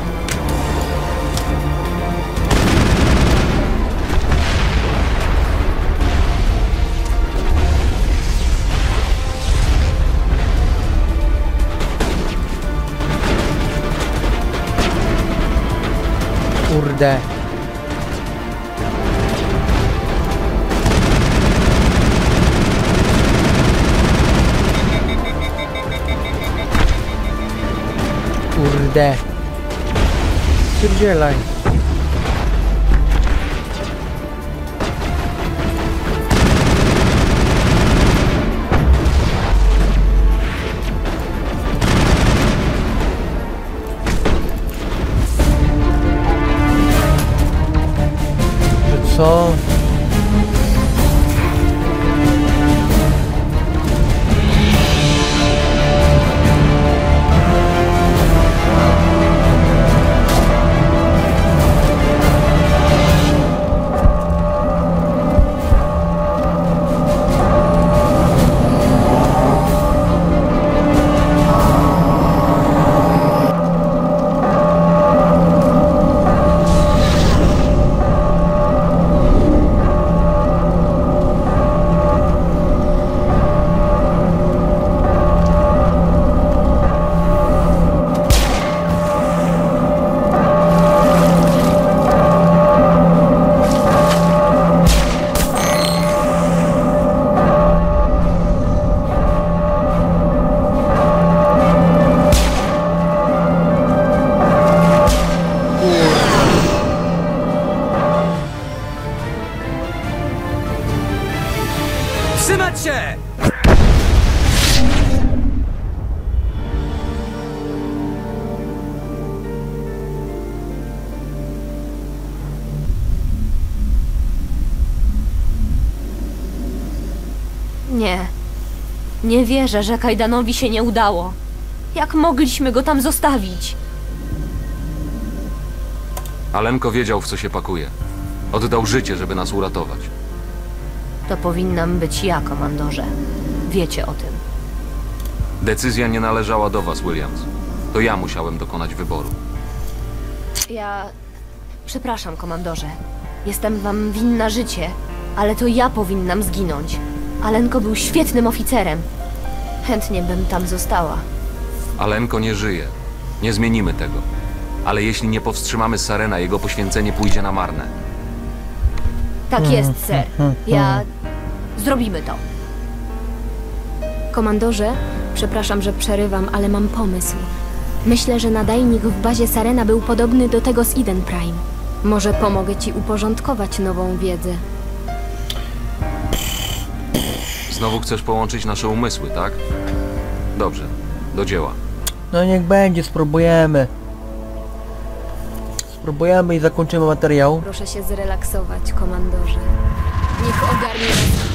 Kurde. Kurde. Pierdzielaj. Że co? Trzymać się! Nie. Nie wierzę, że Kaidanowi się nie udało. Jak mogliśmy go tam zostawić? Alenko wiedział, w co się pakuje. Oddał życie, żeby nas uratować. To powinnam być ja, komandorze. Wiecie o tym. Decyzja nie należała do was, Williams. To ja musiałem dokonać wyboru. Ja... Przepraszam, komandorze. Jestem wam winna życie, ale to ja powinnam zginąć. Alenko był świetnym oficerem. Chętnie bym tam została. Alenko nie żyje. Nie zmienimy tego. Ale jeśli nie powstrzymamy Sarena, jego poświęcenie pójdzie na marne. Tak jest, ser. Ja... Zrobimy to. Komandorze, przepraszam, że przerywam, ale mam pomysł. Myślę, że nadajnik w bazie Sarena był podobny do tego z Eden Prime. Może pomogę ci uporządkować nową wiedzę. Znowu chcesz połączyć nasze umysły, tak? Dobrze, do dzieła. No niech będzie, spróbujemy. Spróbujemy i zakończymy materiał. Proszę się zrelaksować, komandorze. Niech ogarnie nas.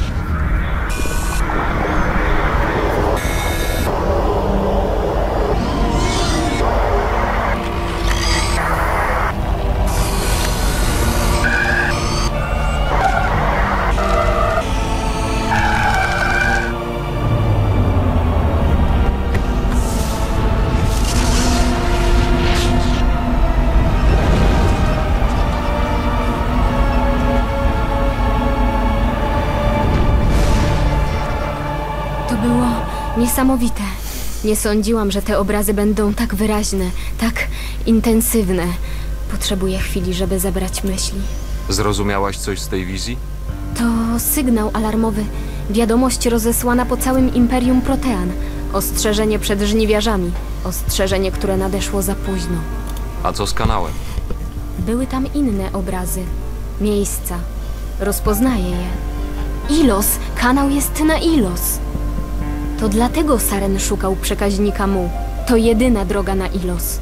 Niesamowite. Nie sądziłam, że te obrazy będą tak wyraźne, tak intensywne. Potrzebuję chwili, żeby zebrać myśli. Zrozumiałaś coś z tej wizji? To sygnał alarmowy. Wiadomość rozesłana po całym Imperium Protean. Ostrzeżenie przed żniwiarzami. Ostrzeżenie, które nadeszło za późno. A co z kanałem? Były tam inne obrazy. Miejsca. Rozpoznaję je. Ilos! Kanał jest na Ilos! To dlatego Saren szukał przekaźnika Mu. To jedyna droga na Ilos.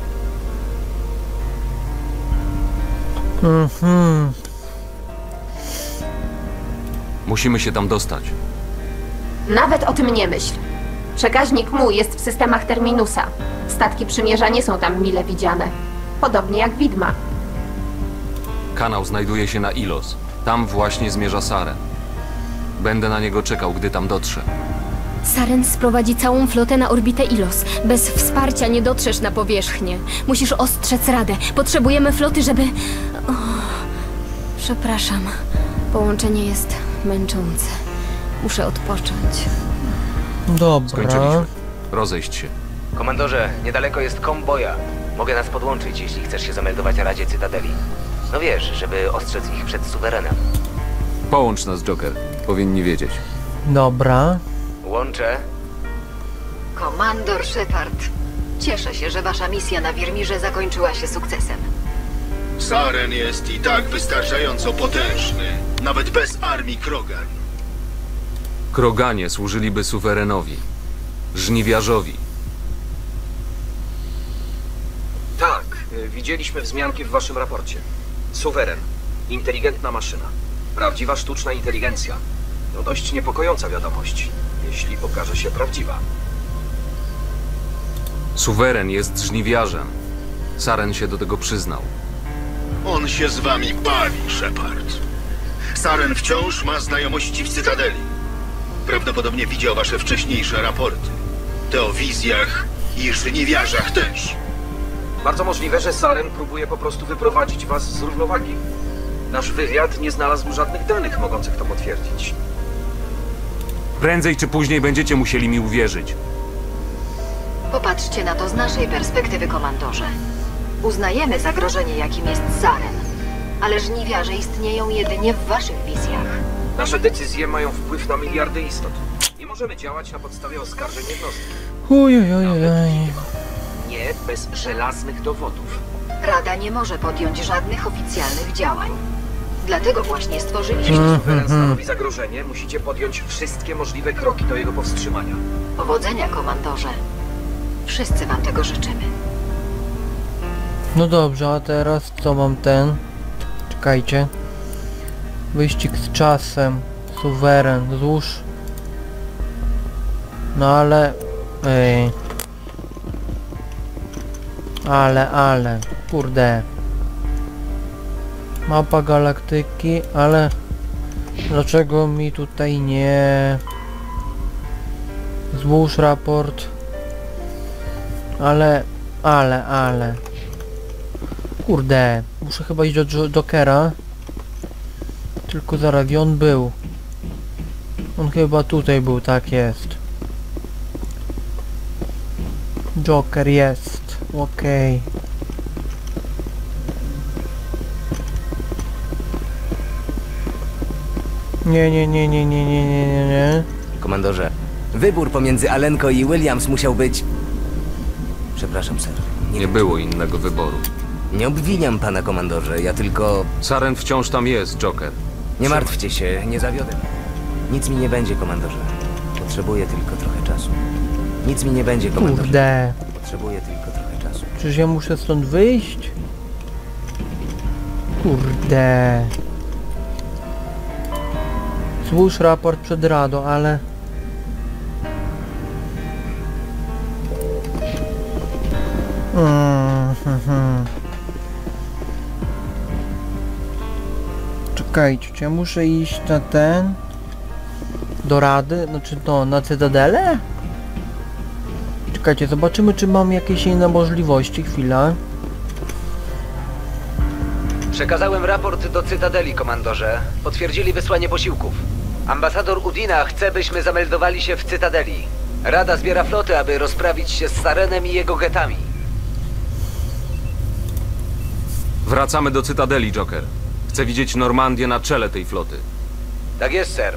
Mhm. Musimy się tam dostać. Nawet o tym nie myśl. Przekaźnik Mu jest w systemach Terminusa. Statki przymierza nie są tam mile widziane. Podobnie jak widma. Kanał znajduje się na Ilos. Tam właśnie zmierza Saren. Będę na niego czekał, gdy tam dotrze. Saren sprowadzi całą flotę na orbitę Ilos. Bez wsparcia nie dotrzesz na powierzchnię. Musisz ostrzec radę. Potrzebujemy floty, żeby... O, przepraszam. Połączenie jest męczące. Muszę odpocząć. Dobra. Skończyliśmy. Rozejść się. Komandorze, niedaleko jest komboja. Mogę nas podłączyć, jeśli chcesz się zameldować Radzie Cytadeli. No wiesz, żeby ostrzec ich przed suwerenem. Połącz nas, Joker. Powinni wiedzieć. Dobra. Łączę. Komandor Shepard. Cieszę się, że wasza misja na Wirmirze zakończyła się sukcesem. Saren jest i tak wystarczająco potężny, nawet bez armii Krogan. Kroganie służyliby suwerenowi. Żniwiarzowi. Tak, widzieliśmy wzmianki w waszym raporcie. Suweren. Inteligentna maszyna. Prawdziwa sztuczna inteligencja. To dość niepokojąca wiadomość, jeśli okaże się prawdziwa. Suweren jest żniwiarzem. Saren się do tego przyznał. On się z wami bawi, Shepard. Saren wciąż ma znajomości w Cytadeli. Prawdopodobnie widział wasze wcześniejsze raporty. Te o wizjach i żniwiarzach też. Bardzo możliwe, że Saren próbuje po prostu wyprowadzić was z równowagi. Nasz wywiad nie znalazł żadnych danych mogących to potwierdzić. Prędzej czy później będziecie musieli mi uwierzyć. Popatrzcie na to z naszej perspektywy, komandorze. Uznajemy zagrożenie, jakim jest Saren, ale żniwiarze istnieją jedynie w waszych wizjach. Nasze decyzje mają wpływ na miliardy istot. Nie możemy działać na podstawie oskarżeń jednostki. Ujojojoj. Nie bez żelaznych dowodów. Rada nie może podjąć żadnych oficjalnych działań. Dlatego właśnie stworzyliśmy... Jeśli suweren stanowi zagrożenie, musicie podjąć wszystkie możliwe kroki do jego powstrzymania. Powodzenia, komandorze. Wszyscy wam tego życzymy. No dobrze, a teraz co mam ten? Czekajcie. Wyścig z czasem. Suweren. Złóż. No ale... Ej. Ale, ale, kurde. Mapa galaktyki, ale dlaczego mi tutaj nie... Złóż raport. Ale, ale, ale. Kurde, muszę chyba iść do Jokera. Tylko zaraz, gdzie on był? On chyba tutaj był, tak jest. Joker jest, okej. Okay. Nie, nie, nie, nie, nie, nie, nie, nie, nie. Komandorze, wybór pomiędzy Alenko i Williams musiał być... Przepraszam, sir. Nie, nie było innego wyboru. Nie obwiniam pana, komandorze, ja tylko... Saren wciąż tam jest, Joker. Nie martwcie się, nie zawiodę. Nic mi nie będzie, komandorze. Potrzebuję tylko trochę czasu. Nic mi nie będzie, komandorze. Kurde. Potrzebuję tylko trochę czasu. Czyż ja muszę stąd wyjść? Kurde. Złóż raport przed radą, ale... Mm, hmm, hmm. Czekajcie, czy ja muszę iść na ten... Do rady? Znaczy to, na Cytadelę? Czekajcie, zobaczymy, czy mam jakieś inne możliwości. Chwila. Przekazałem raport do Cytadeli, komandorze. Potwierdzili wysłanie posiłków. Ambasador Udina chce, byśmy zameldowali się w Cytadeli. Rada zbiera flotę, aby rozprawić się z Sarenem i jego getami. Wracamy do Cytadeli, Joker. Chcę widzieć Normandię na czele tej floty. Tak jest, sir.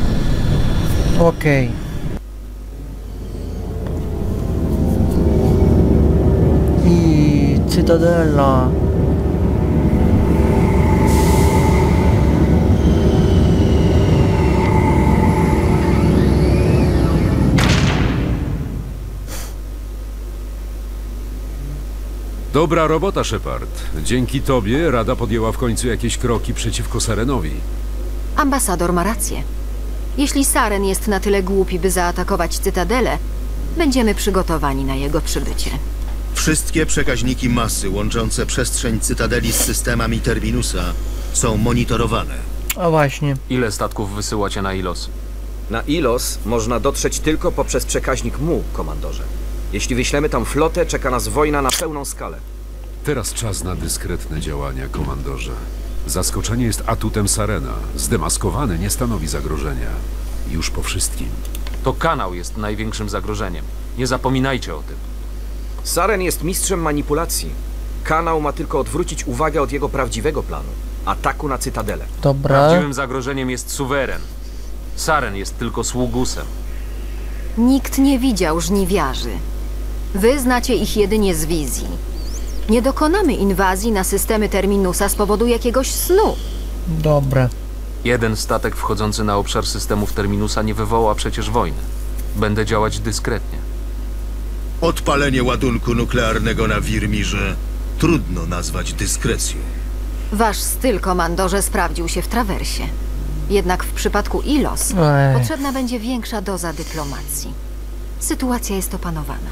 Okej. I Cytadela. Dobra robota, Shepard. Dzięki tobie Rada podjęła w końcu jakieś kroki przeciwko Sarenowi. Ambasador ma rację. Jeśli Saren jest na tyle głupi, by zaatakować Cytadelę, będziemy przygotowani na jego przybycie. Wszystkie przekaźniki masy łączące przestrzeń Cytadeli z systemami Terminusa są monitorowane. A właśnie. Ile statków wysyłacie na Ilos? Na Ilos można dotrzeć tylko poprzez przekaźnik Mu, komandorze. Jeśli wyślemy tam flotę, czeka nas wojna na pełną skalę. Teraz czas na dyskretne działania, komandorze. Zaskoczenie jest atutem Sarena. Zdemaskowany nie stanowi zagrożenia. Już po wszystkim. To kanał jest największym zagrożeniem. Nie zapominajcie o tym. Saren jest mistrzem manipulacji. Kanał ma tylko odwrócić uwagę od jego prawdziwego planu. Ataku na Cytadelę. Dobra. Prawdziwym zagrożeniem jest Suweren. Saren jest tylko sługusem. Nikt nie widział żniwiarzy. Wy znacie ich jedynie z wizji. Nie dokonamy inwazji na systemy Terminusa z powodu jakiegoś snu. Dobra. Jeden statek wchodzący na obszar systemów Terminusa nie wywoła przecież wojny. Będę działać dyskretnie. Odpalenie ładunku nuklearnego na Wirmirze trudno nazwać dyskrecją. Wasz styl, komandorze, sprawdził się w trawersie. Jednak w przypadku Ilos Ej. potrzebna będzie większa doza dyplomacji. Sytuacja jest opanowana.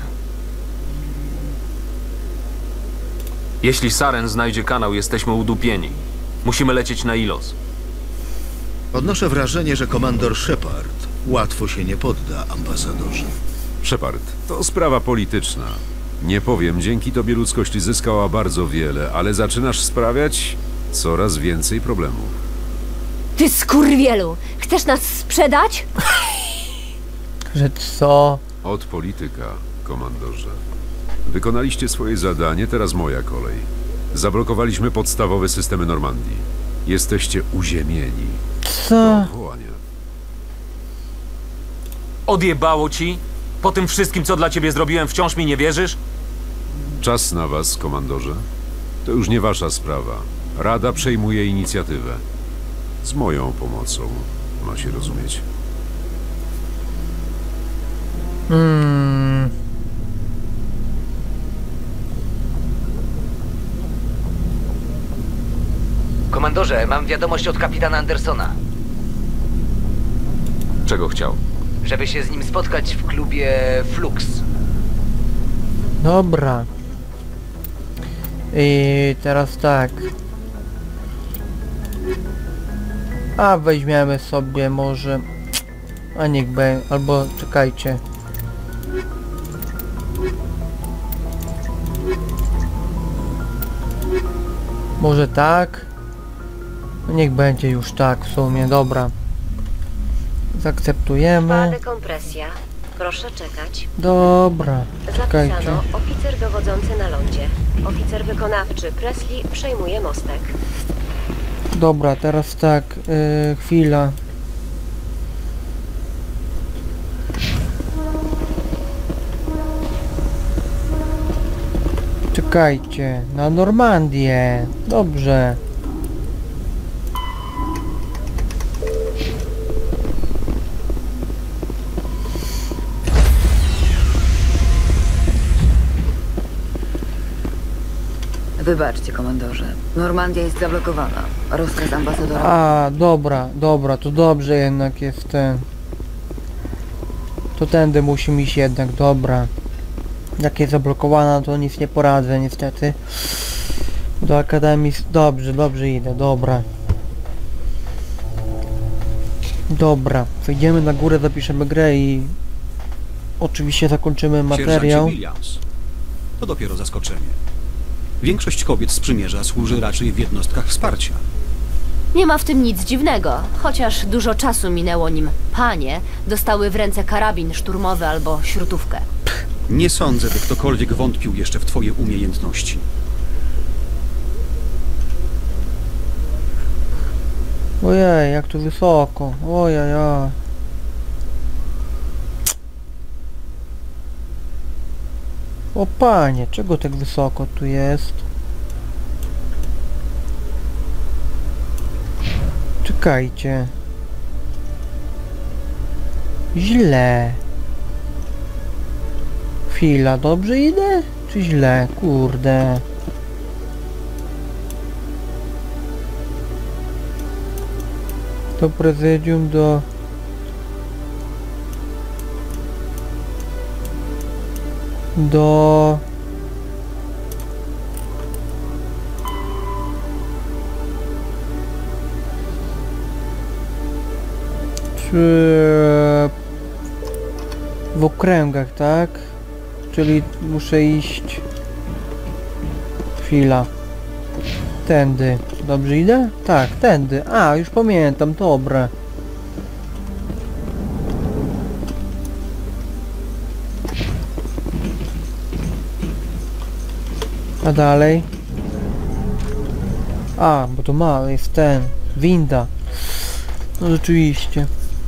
Jeśli Saren znajdzie kanał, jesteśmy udupieni. Musimy lecieć na Ilos. Odnoszę wrażenie, że komandor Shepard łatwo się nie podda, ambasadorze. Shepard, to sprawa polityczna. Nie powiem, dzięki tobie ludzkość zyskała bardzo wiele, ale zaczynasz sprawiać coraz więcej problemów. Ty skurwielu! Chcesz nas sprzedać? Że co? Od polityka, komandorze. Wykonaliście swoje zadanie, teraz moja kolej. Zablokowaliśmy podstawowe systemy Normandii. Jesteście uziemieni. Co? Odjebało ci? Po tym wszystkim, co dla ciebie zrobiłem, wciąż mi nie wierzysz? Czas na was, komandorze. To już nie wasza sprawa. Rada przejmuje inicjatywę. Z moją pomocą, ma się rozumieć. Hmm. Komandorze, mam wiadomość od kapitana Andersona. Czego chciał? Żeby się z nim spotkać w klubie Flux. Dobra. I teraz tak. A weźmiemy sobie może... A niech będzie, albo czekajcie. Może tak? No niech będzie już tak w sumie, dobra. Zaakceptujemy. Dekompresja. Proszę czekać. Dobra, czekajcie. Zapisano oficer dowodzący na lądzie. Oficer wykonawczy Presley przejmuje mostek. Dobra, teraz tak, yy, chwila. Czekajcie, na Normandię. Dobrze. Wybaczcie, komandorze. Normandia jest zablokowana. Rozkaz ambasadora... A, dobra, dobra, to dobrze jednak jest ten. To tędy musimy iść jednak, dobra. Jak jest zablokowana, to nic nie poradzę niestety. Do Akademii... Dobrze, dobrze idę, dobra. Dobra, wejdziemy na górę, zapiszemy grę i... Oczywiście zakończymy materiał. Sierżancie Williams. To dopiero zaskoczenie. Większość kobiet z przymierza służy raczej w jednostkach wsparcia. Nie ma w tym nic dziwnego, chociaż dużo czasu minęło, nim panie dostały w ręce karabin szturmowy albo śrutówkę. Nie sądzę, by ktokolwiek wątpił jeszcze w twoje umiejętności. Ojej, jak tu wysoko. Ojej, ojej. O panie, czego tak wysoko tu jest? Czekajcie. Źle. Chwila, dobrze idę? Czy źle? Kurde. Do prezydium, do... Do... Czy... W okręgach, tak? Czyli muszę iść... Chwila. Tędy. Dobrze idę? Tak, tędy. A, już pamiętam, dobra. A dalej? A, bo to ma, jest ten. Winda. No rzeczywiście.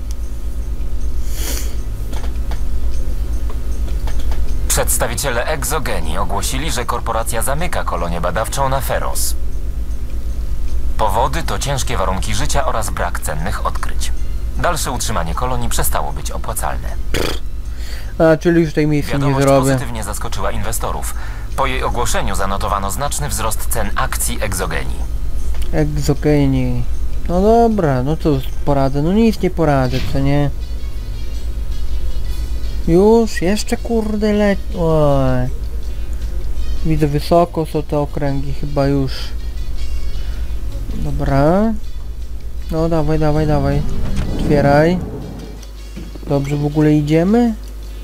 Przedstawiciele Exogenii ogłosili, że korporacja zamyka kolonię badawczą na Feros. Powody to ciężkie warunki życia oraz brak cennych odkryć. Dalsze utrzymanie kolonii przestało być opłacalne. A, czyli już tej misji nie Wiadomość zrobię. pozytywnie zaskoczyła inwestorów. Po jej ogłoszeniu zanotowano znaczny wzrost cen akcji Exogenii. Exogenii. No dobra, no to poradzę. No nic nie poradzę, co nie? Już? Jeszcze kurde leć... Oj. Widzę wysoko są te okręgi, chyba już. Dobra. No dawaj, dawaj, dawaj. Otwieraj. Dobrze w ogóle idziemy?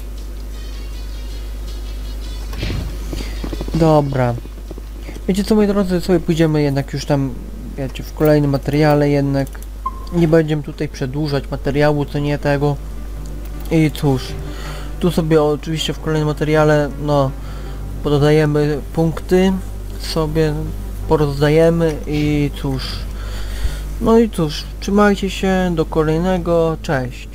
Dobra. Wiecie co, moi drodzy, sobie pójdziemy jednak już tam, wiecie, w kolejnym materiale jednak. Nie będziemy tutaj przedłużać materiału, co nie tego. I cóż. Tu sobie oczywiście w kolejnym materiale, no, pododajemy punkty, sobie porozdajemy i cóż. No i cóż, trzymajcie się, do kolejnego, cześć.